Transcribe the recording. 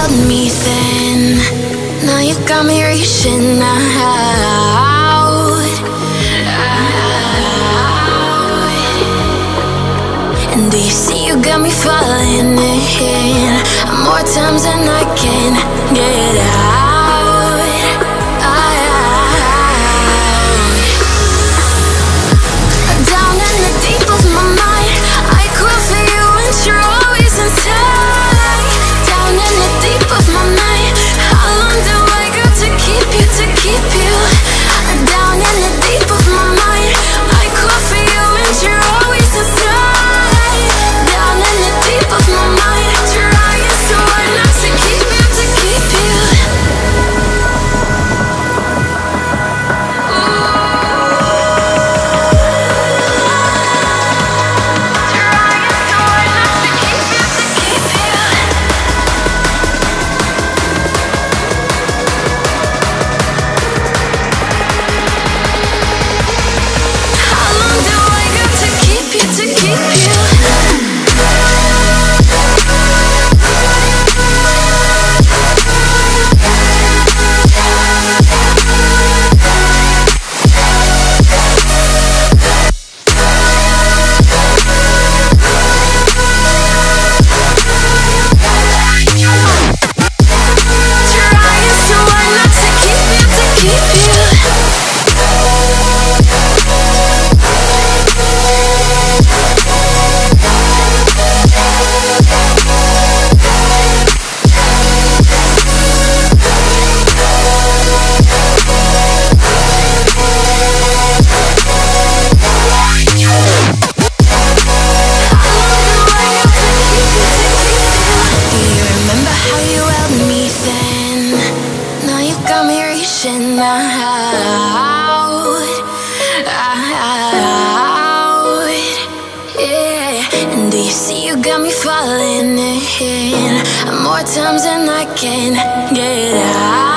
held me then, now you got me reaching out. And do you see you got me falling in more times than I can get out. Down in the deep of my mind, I crawl for you and you're always inside. Down in the deep of my mind, how long do I got to keep you, to keep you? Down in the deep of my mind, I crawl for you and you're always inside. Down in the deep of my mind, trying so hard not to keep you, to keep you. More times than I can get out.